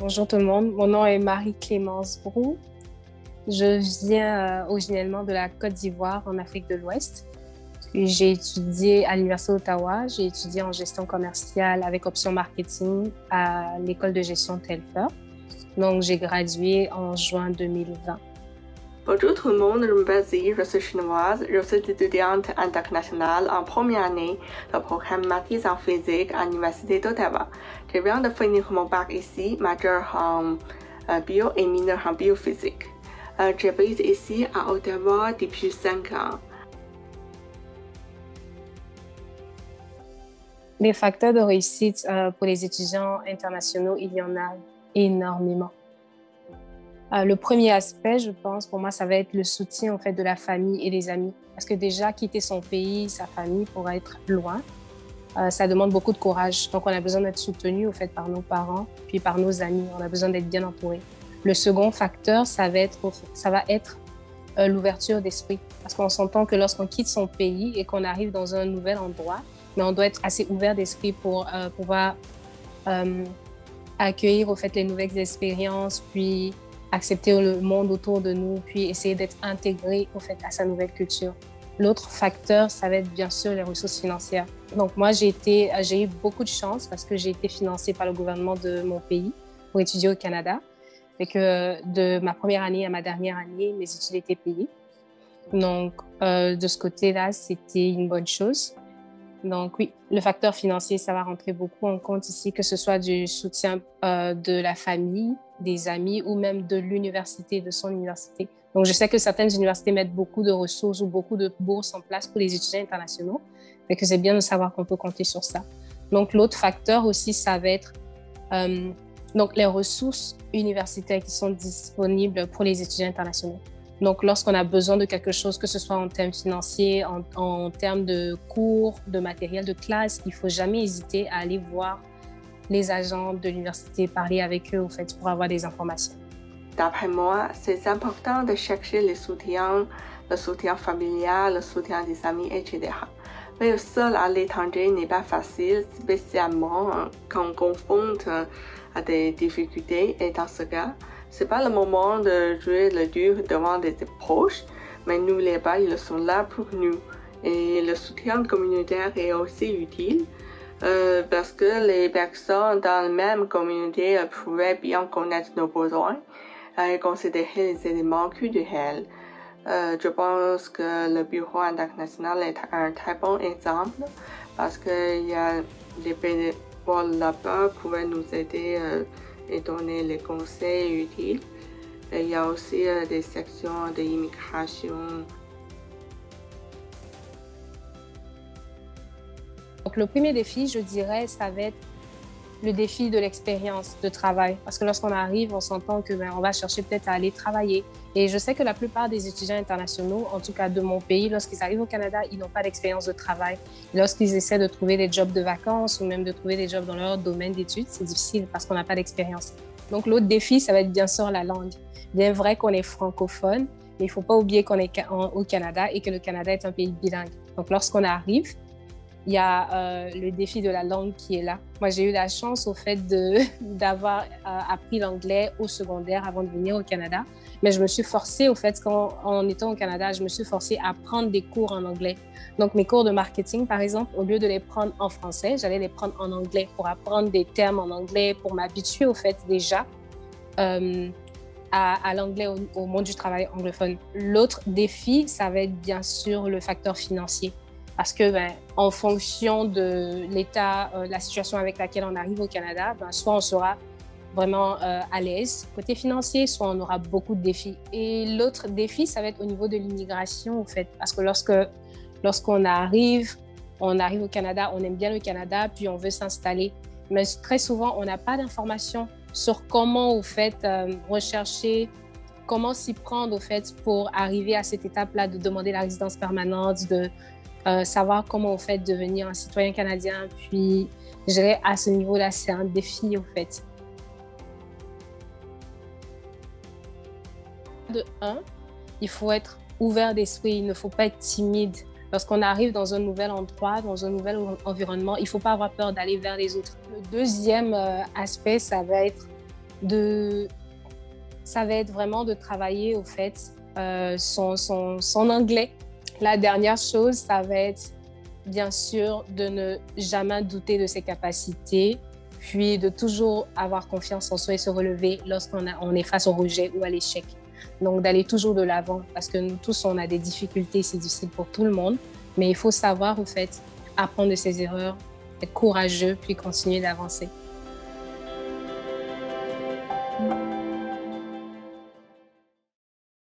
Bonjour tout le monde, mon nom est Marie-Clémence Brou. Je viens originellement de la Côte d'Ivoire en Afrique de l'Ouest. Puis j'ai étudié à l'Université d'Ottawa, j'ai étudié en gestion commerciale avec option marketing à l'école de gestion Telfer. Donc j'ai gradué en juin 2020. Bonjour tout le monde, je m'appelle Zi, je suis chinoise, je suis étudiante internationale en première année du programme maîtrise en physique à l'Université d'Ottawa. Je viens de finir mon bac ici, majeur en bio et mineur en biophysique. J'habite ici à Ottawa depuis 5 ans. Les facteurs de réussite pour les étudiants internationaux, il y en a énormément. Le premier aspect, je pense, pour moi, ça va être le soutien en fait, de la famille et des amis. Parce que déjà, quitter son pays, sa famille pour être loin, ça demande beaucoup de courage. Donc, on a besoin d'être soutenu au fait, par nos parents, puis par nos amis. On a besoin d'être bien entouré. Le second facteur, ça va être l'ouverture d'esprit. Parce qu'on s'entend que lorsqu'on quitte son pays et qu'on arrive dans un nouvel endroit, mais on doit être assez ouvert d'esprit pour pouvoir accueillir au fait, les nouvelles expériences, puis accepter le monde autour de nous, puis essayer d'être intégré au fait, à sa nouvelle culture. L'autre facteur, ça va être bien sûr les ressources financières. Donc moi, j'ai eu beaucoup de chance parce que j'ai été financée par le gouvernement de mon pays pour étudier au Canada. Et que de ma première année à ma dernière année, mes études étaient payées. Donc de ce côté-là, c'était une bonne chose. Donc oui, le facteur financier, ça va rentrer beaucoup en compte ici, que ce soit du soutien de la famille, des amis ou même de l'université, de son université. Donc je sais que certaines universités mettent beaucoup de ressources ou beaucoup de bourses en place pour les étudiants internationaux, mais que c'est bien de savoir qu'on peut compter sur ça. Donc l'autre facteur aussi, ça va être donc les ressources universitaires qui sont disponibles pour les étudiants internationaux. Donc, lorsqu'on a besoin de quelque chose, que ce soit en termes financiers, en termes de cours, de matériel de classe, il ne faut jamais hésiter à aller voir les agents de l'université, parler avec eux, au fait, pour avoir des informations. D'après moi, c'est important de chercher le soutien familial, le soutien des amis, etc. Mais seul à l'étranger n'est pas facile, spécialement quand on confronte à des difficultés. Et dans ce cas, c'est pas le moment de jouer le dur devant des proches, mais n'oubliez pas, ils sont là pour nous. Et le soutien communautaire est aussi utile parce que les personnes dans la même communauté pourraient bien connaître nos besoins et considérer les éléments culturels. Je pense que le bureau international est un très bon exemple parce qu'il y a des bénévoles là-bas qui pourraient nous aider et donner les conseils utiles. Et il y a aussi des sections d'immigration. Donc, le premier défi, je dirais, ça va être le défi de l'expérience de travail. Parce que lorsqu'on arrive, on s'entend que on va chercher peut-être à aller travailler. Et je sais que la plupart des étudiants internationaux, en tout cas de mon pays, lorsqu'ils arrivent au Canada, ils n'ont pas d'expérience de travail. Et lorsqu'ils essaient de trouver des jobs de vacances ou même de trouver des jobs dans leur domaine d'études, c'est difficile parce qu'on n'a pas d'expérience. Donc l'autre défi, ça va être bien sûr la langue. Bien vrai qu'on est francophone, mais il ne faut pas oublier qu'on est au Canada et que le Canada est un pays bilingue. Donc lorsqu'on arrive, il y a le défi de la langue qui est là. Moi, j'ai eu la chance au fait d'avoir appris l'anglais au secondaire avant de venir au Canada. Mais je me suis forcée, au fait, en étant au Canada, je me suis forcée à prendre des cours en anglais. Donc, mes cours de marketing, par exemple, au lieu de les prendre en français, j'allais les prendre en anglais pour apprendre des termes en anglais, pour m'habituer, au fait, déjà à l'anglais au monde du travail anglophone. L'autre défi, ça va être bien sûr le facteur financier. Parce que, en fonction de l'état, la situation avec laquelle on arrive au Canada, soit on sera vraiment à l'aise côté financier, soit on aura beaucoup de défis. Et l'autre défi, ça va être au niveau de l'immigration, en fait. Parce que lorsqu'on arrive au Canada, on aime bien le Canada, puis on veut s'installer. Mais très souvent, on n'a pas d'informations sur comment, au fait, rechercher, comment s'y prendre, au fait, pour arriver à cette étape-là de demander la résidence permanente, de savoir comment, au fait, devenir un citoyen canadien. Puis, je dirais, à ce niveau-là, c'est un défi, au fait. De un, il faut être ouvert d'esprit, il ne faut pas être timide. Lorsqu'on arrive dans un nouvel endroit, dans un nouvel environnement, il ne faut pas avoir peur d'aller vers les autres. Le deuxième aspect, ça va être ça va être vraiment de travailler au fait son anglais. La dernière chose, ça va être bien sûr de ne jamais douter de ses capacités, puis de toujours avoir confiance en soi et se relever lorsqu'on est face au rejet ou à l'échec. Donc d'aller toujours de l'avant, parce que nous tous, on a des difficultés, c'est difficile pour tout le monde, mais il faut savoir au fait apprendre de ses erreurs, être courageux, puis continuer d'avancer.